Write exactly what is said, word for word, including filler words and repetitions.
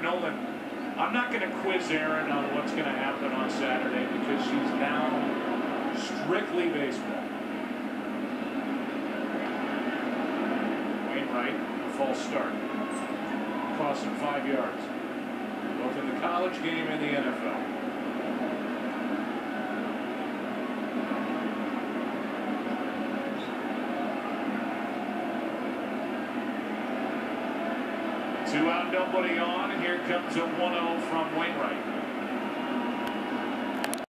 Nolan, I'm not going to quiz Aaron on what's going to happen on Saturday because she's now strictly baseball. Wainwright, a false start. Cost him five yards. Both in the college game and the N F L. Two out, nobody on. Here comes a one oh from Wainwright.